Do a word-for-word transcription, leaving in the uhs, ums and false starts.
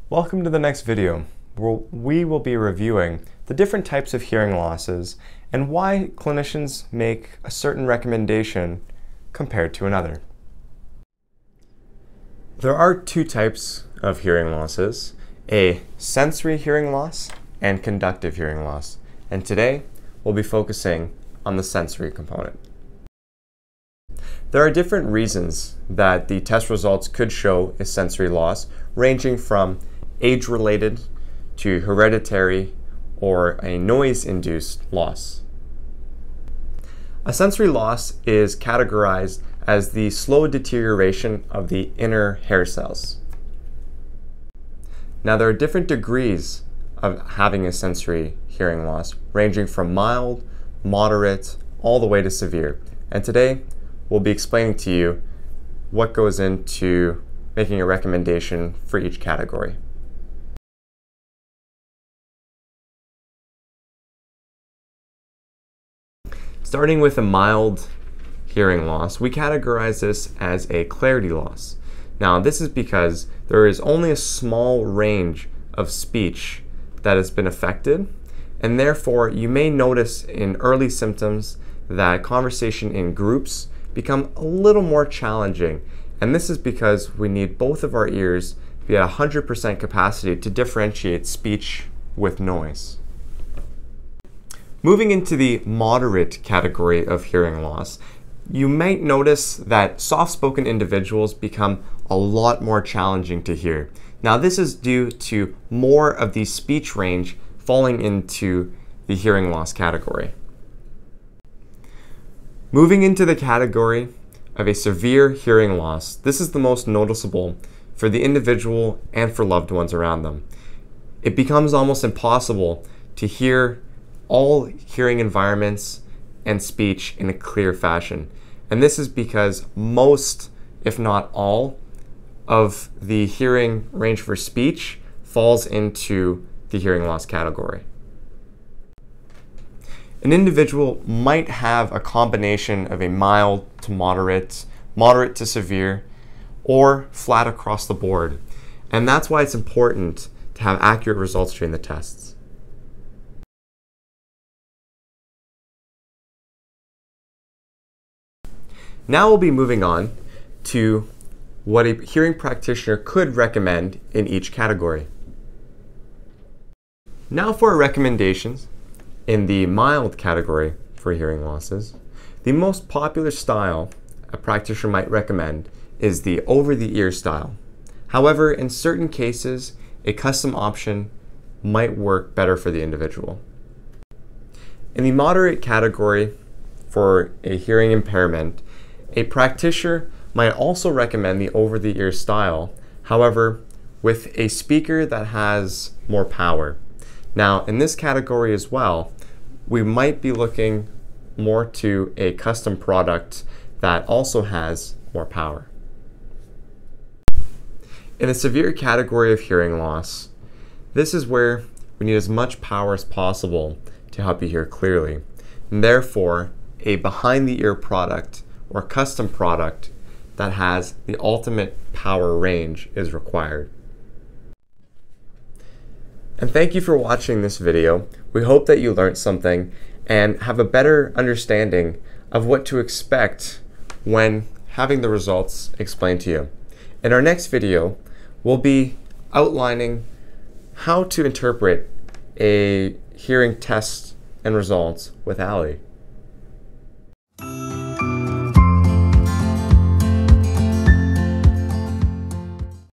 Welcome to the next video, where we will be reviewing the different types of hearing losses and why clinicians make a certain recommendation compared to another. There are two types of hearing losses, a sensory hearing loss and conductive hearing loss. And today, we'll be focusing on the sensory component. There are different reasons that the test results could show a sensory loss, ranging from age-related to hereditary or a noise-induced loss. A sensory loss is categorized as the slow deterioration of the inner hair cells. Now, there are different degrees of having a sensory hearing loss, ranging from mild, moderate, all the way to severe. And today, we'll be explaining to you what goes into making a recommendation for each category. Starting with a mild hearing loss, we categorize this as a clarity loss. Now, this is because there is only a small range of speech that has been affected, and therefore you may notice in early symptoms that conversation in groups become a little more challenging, and this is because we need both of our ears to be at one hundred percent capacity to differentiate speech with noise. Moving into the moderate category of hearing loss, you might notice that soft-spoken individuals become a lot more challenging to hear. Now, this is due to more of the speech range falling into the hearing loss category. Moving into the category of a severe hearing loss, this is the most noticeable for the individual and for loved ones around them. It becomes almost impossible to hear all hearing environments and speech in a clear fashion. And this is because most, if not all, of the hearing range for speech falls into the hearing loss category. An individual might have a combination of a mild to moderate, moderate to severe, or flat across the board. And that's why it's important to have accurate results during the tests. Now we'll be moving on to what a hearing practitioner could recommend in each category. Now for our recommendations in the mild category for hearing losses. The most popular style a practitioner might recommend is the over-the-ear style. However, in certain cases, a custom option might work better for the individual. In the moderate category for a hearing impairment, a practitioner might also recommend the over-the-ear style, however, with a speaker that has more power. Now, in this category as well, we might be looking more to a custom product that also has more power. In the severe category of hearing loss, this is where we need as much power as possible to help you hear clearly. And therefore, a behind-the-ear product or custom product that has the ultimate power range is required. And thank you for watching this video. We hope that you learned something and have a better understanding of what to expect when having the results explained to you. In our next video, we'll be outlining how to interpret a hearing test and results with Ali.